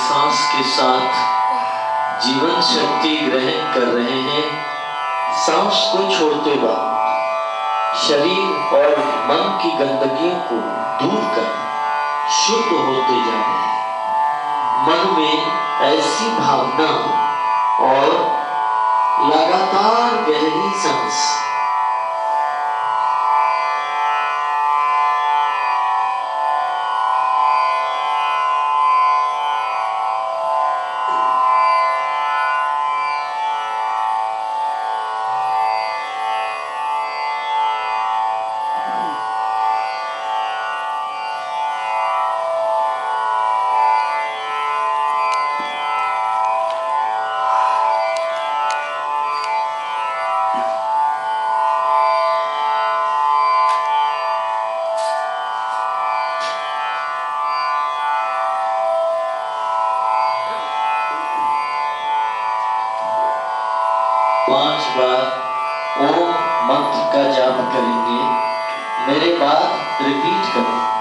सांस के साथ जीवन शक्ति ग्रहण कर रहे हैं। सांस को छोड़ते वक्त शरीर और मन की गंदगियों को दूर कर शुद्ध होते जा रहे हैं। मन में ऐसी भावना और लगातार गहरी सांस। पांच बार ओम मंत्र का जाप करेंगे, मेरे बाद रिपीट करें।